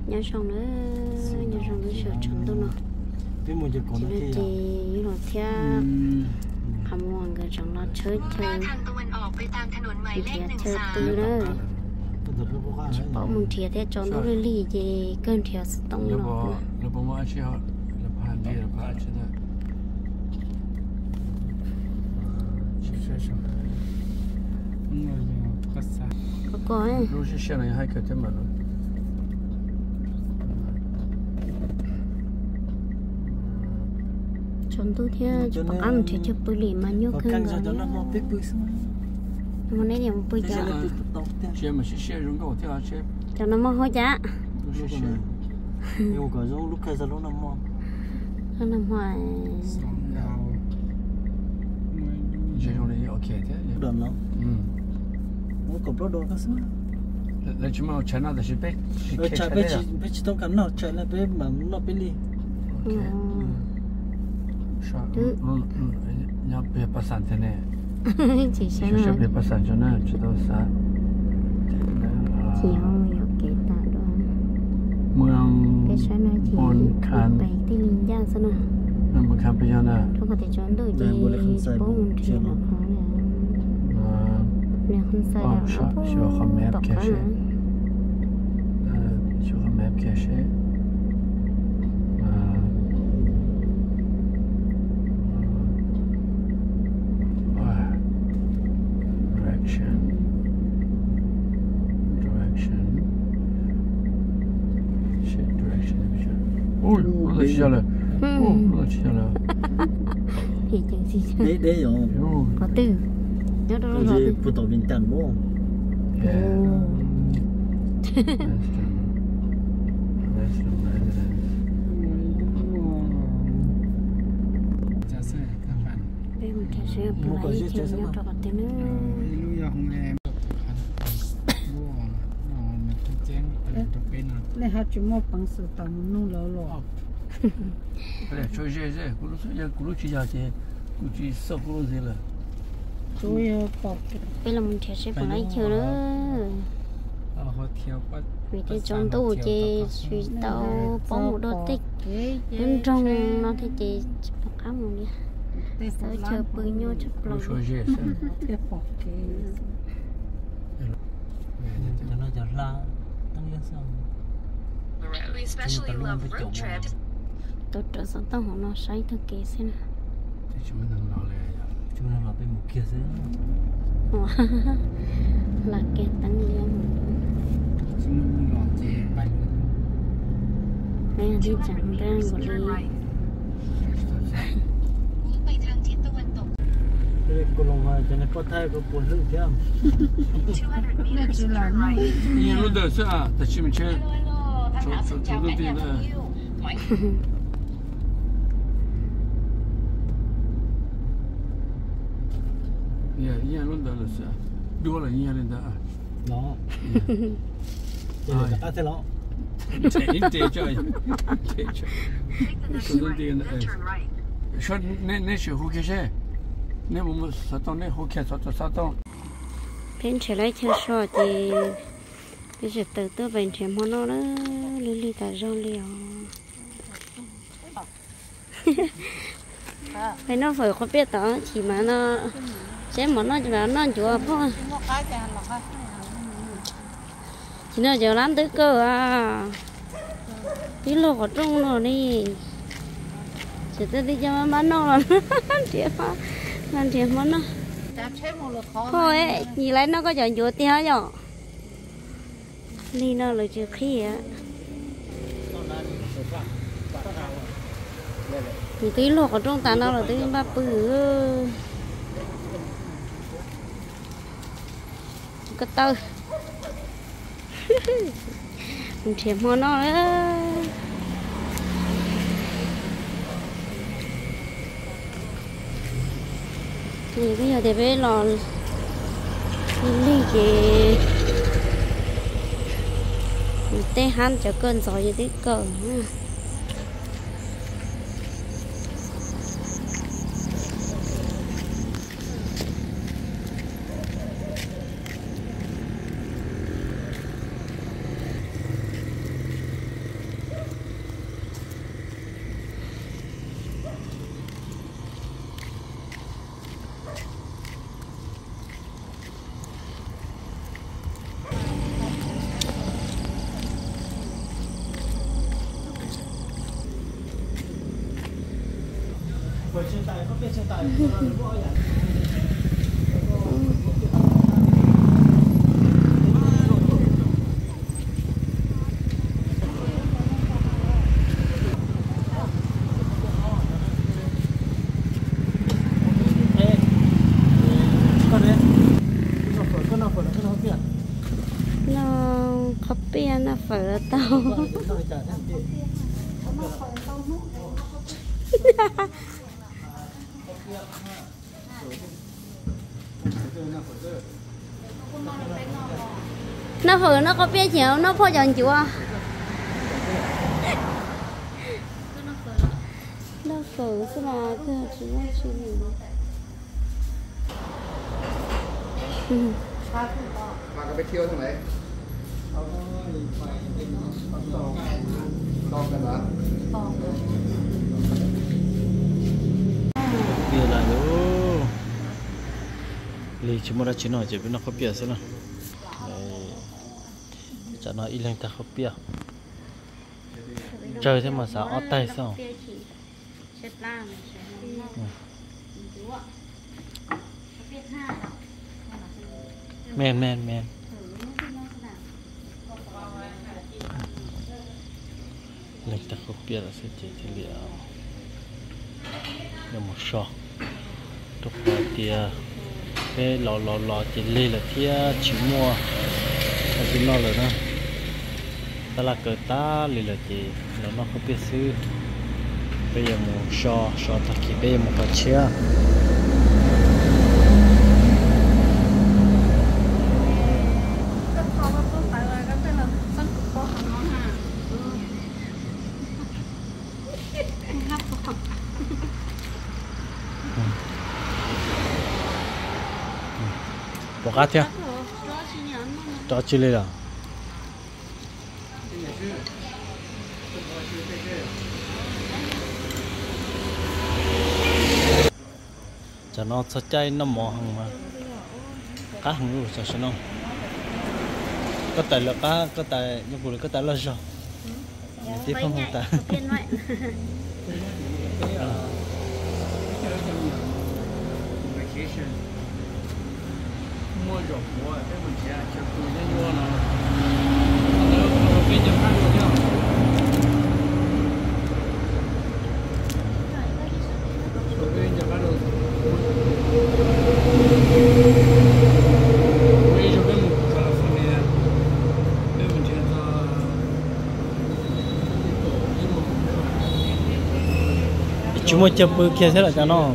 nhớ xong nữa sợ chẳng đâu nó biết một giờ còn chỉ là nó theo hàm muộn cái chẳng nó chơi chơi từ đó bỏ một thiệt thế cho nó lì gì cơn thiệt tông nó nó bỏ mà chỉ họ nó phản đi nó phản chứ đó có coi lúc trước xe này hay cái thế mà nó chọn tôi theo chụp ăn thì chụp bự lì mà nhớ khơi rồi mà nãy giờ bự chả xe mà xe rung cầu theo xe cho nó mò hôi chả nhưng mà giống lúc cái giờ nó nằm hoài xe rung này ok thế đòn lắm nó có pro đồ cái gì là chúng mà chạy nào thì sẽ biết chạy biết chỉ tông cắn nào chạy là biết mà nó biết đi nhà bè bắt sản thế này chỉ sẽ là bè bắt sản cho nó chỉ đâu sao chỉ không hiểu kể ta đó เมือง cái sáng nay chỉ bảy tí linh giang sao nào เมืองคำพยานา không có thể chọn được gì bố muốn thì là khó nè không sai là bố tọt cả sur un map caché ôi nó là chi rồi nó là chi rồi thì chẳng gì đấy rồi có từ nhớ đó rồi phụ tổ viên tần bố em sẽ sẽ lại chơi nhau trò cái nữa này hạt chúng mua bằng sự tầm nung lẩu lẩu để chơi chơi chơi cú lúc chỉ giờ thì cú chỉ sợ cú gì là tôi bọc bây giờ mình sẽ phải lấy chơi nữa vì cái trong tủ chị suy tàu bóng một đôi tích bên trong nó thì chị bọc áo một đi tới chờ bự nhau chụp lòng cái bọc cái nó giờ ra tăng lên sao tôi trở sang tao họ nó say thực kế xem chúng mình đang lo là bên một kia chứ là cái tăng lên đây đi chẳng ra một đi cô long hoa cho nên có thay có buồn lưng chứ nhìn luôn được chứ à tại mình chơi chỗ đầu tiên là nhìn luôn được là sao đua là nhìn lên đó nó à thế nó chạy chơi chỗ đầu tiên là sao nên sẽ hút cái gì nếu mà sao tao nên hút cái sao tao bên trở lại chơi sò thì bây giờ từ từ bên chơi món nó lì cả rau liều phải nó phải không biết đó chỉ mà nó chém món nó chỉ là nó chùa thôi chỉ nó giờ làm tới cơ à tí lô ở trong rồi đi chỉ tới đi cho bán nó là chuyện mà ăn chuyện món nó thôi nhìn lại nó có chọn chuột tí hả nhở đi nó là chưa khí á thì tí luộc ở trong tàn nó là tí ba bự cái tơ mình chém món nó đó thì bây giờ thì bé lò đi kì tê han cho cơn gió như thế cờ nó khắp bia nó phở tao nó phở nó có bia chiều nó phô chọn chúa nó phở cái là cái chú nó chú มาก็ไปเที่ยวทางไหนตองกันเหรอ Bia là lú lì chỉ mua ra chỉ nói chỉ biết nó có bia sao nè chả nói ít lên ta có bia chơi thế mà sao ót tay sao men lên ta có bia là sẽ chỉ liệu là một sọ tục tia cái lò chỉ lì là thia chỉ mua là chỉ nó rồi đó ta là cờ ta lì là chỉ là nó không biết xứ bây giờ một sọ ta chỉ bây giờ một cái chia bỏ cá theo cho chi lên à cho nó sạch chay nó mỏ hàng mà cá hàng luôn sao nó có tài là cá có tài như vừa có tài là sao tiếp không tài mua rổ mua cái mình sẽ cho tôi nó mua nó nó cái nhập hàng của nhau rồi cái nhập hàng rồi bây giờ cái một California cái mình sẽ cho chúng mới chụp kia thế là cho nó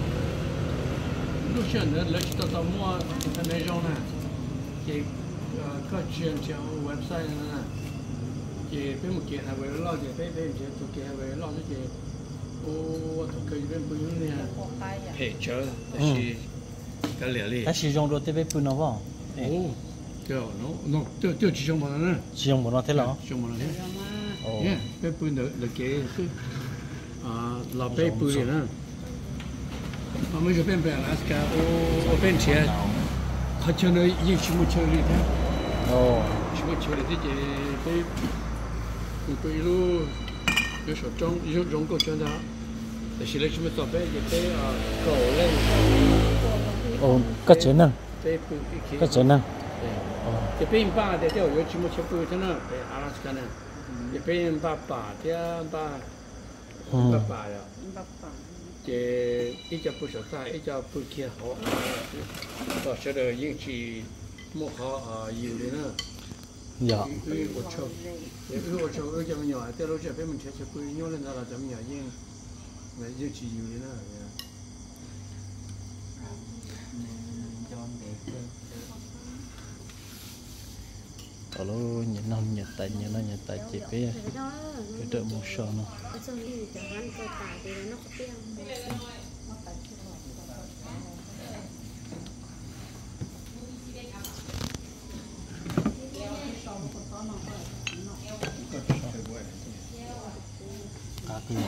lúc trước nữa lấy cho tao mua cái này rau nè cái có chuyện trên website nè cái bên một kiện là về lo cái bên cái thuộc kiện về lo cái ô thuộc cái bên bên này hệ chở cái lẻ lì ta sử dụng đồ tế bê pin nó vào ô nó tiêu chỉ dùng bằng nó sử dụng bằng nó thế nào dùng bằng nó thế bên pin là cái là bên pin này mà bây giờ bên Alaska ô bên kia họ cho nó yên chỉ một chỗ đi thôi chỉ một chỗ đi thì cái lú cái số trong cái chỗ đó để xử lý chúng mình tập bên cái cầu lên cái chế năng cái chế năng cái bên ba để theo有chỉ một chỗ bự thế nào để Alaska này cái bên ba thế ba呀cái ít cho bữa sáng ít cho bữa kia họ đó sẽ được những chỉ một họ nhiều đấy nữa dạ ở chỗ ở chỗ nhỏ thế lúc trước mình sẽ bữa nhỏ lên đó là chấm nhỏ những chỉ nhiều đấy nữa alo nhìn tay chị bé cái đợi một sọ nó cá kia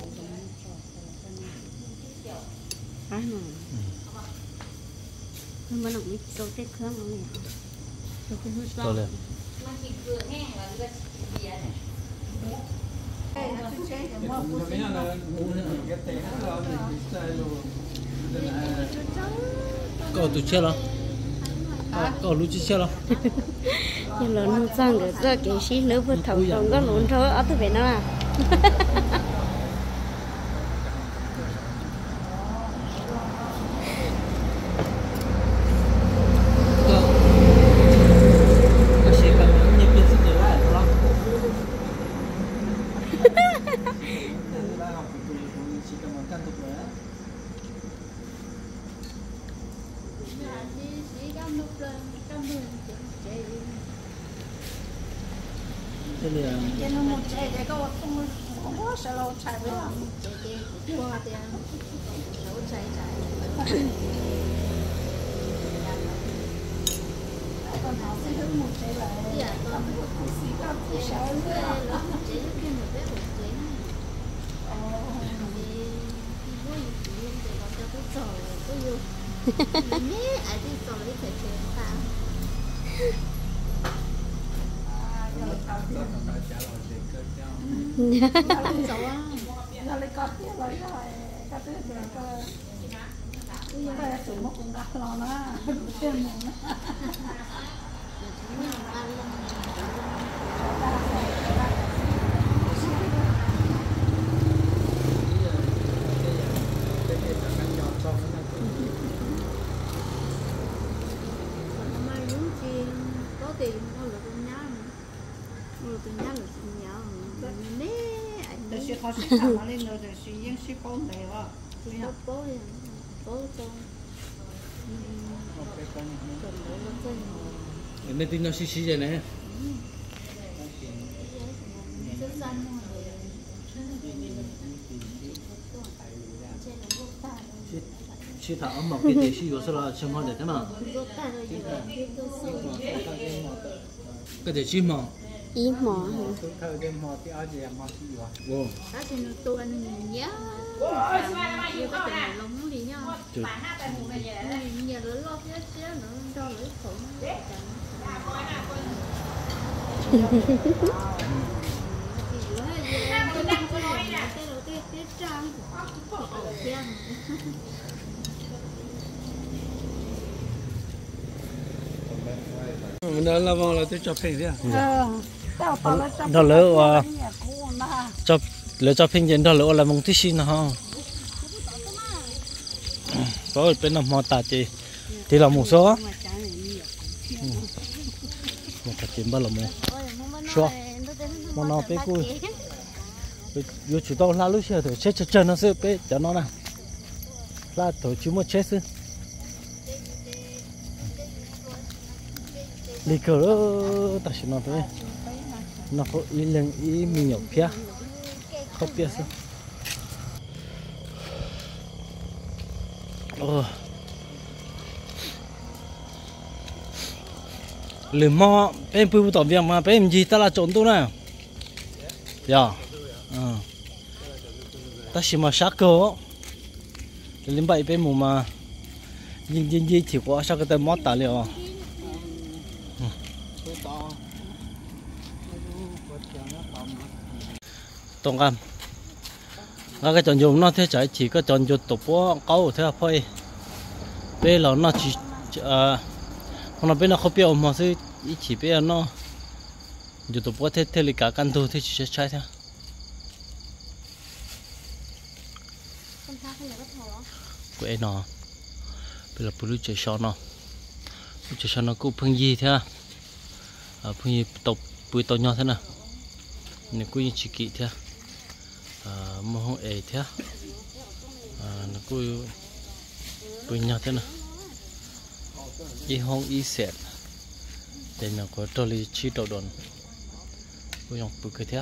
nhưng mà nó bị trâu tết khương nó này to lên Cậu tụi chết rồi. Cậu lúc chết rồi. Nhưng là nó sang cái ra cái xí nữa vừa thầu trong cái lún thôi ở tới bên đó à. Thế là cái nó một chạy cái có không có sợ lâu chạy với nó qua tiền lâu chạy còn nó sẽ hướng một chạy lại còn xí cao thì sợ nữaเขาสิทำอะไรเราจะสิยังสิป้องได้ว่าป้อง nên tin nó xí vậy này. Chỉ thả ấm mọc cái gì xí rồi sau đó xem hoa để thế nào. Cái gì chim mỏ? Ý mỏ. Wow. Đó thì tôi anh nhớ yêu có tình lúng đi nhau nhà lưỡi lo phía xíu nữa cho lưỡi khủng mình đã làm là tôi chụp hình thế đó lỡ chụp lỡ chụp hình trên đó lỡ là mong tí xin ha có bên nằm mò tạt thì là một số một cái tiền bao là một số mà nó bé cùi yêu chủ đâu la lúc xưa thì chết chết nó sẽ bé cho nó nè la thôi chú một chết xứ lý cờ đó ta xin nó thôi nó có ý lên ý mình nhậu kia không biết sao lừa mò bên bưu tỏ việc mà bên gì ta là trốn tu nè dạ ta chỉ mà sát cơ lên bảy bên mù mà nhìn gì chỉ có sao cái tay mót tả liệu tổng cam cái chọn dùng nó thế chạy chỉ có chọn dùng tổ bó câu thế là thôi bây giờ nó chỉ nó bên nó không biết mà sẽ chỉ biết nó dùng tổ bó thế thế là cả căn tu thế chỉ chạy thôi quê nó bây giờ bự chơi sao nó cũng phun gì thế phun gì tập bự to nhỏ thế nào này cũng chỉ kỹ thế mà không ế thế nó cũng bự nhỏ thế nào y không y sẹt để nó có trò lý chi đầu đòn cũng dùng bự cái thế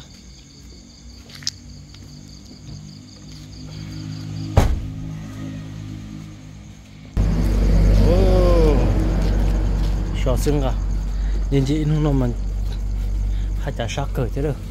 xóa xương cả nhìn chị nó mà hai chả sắc cởi thế được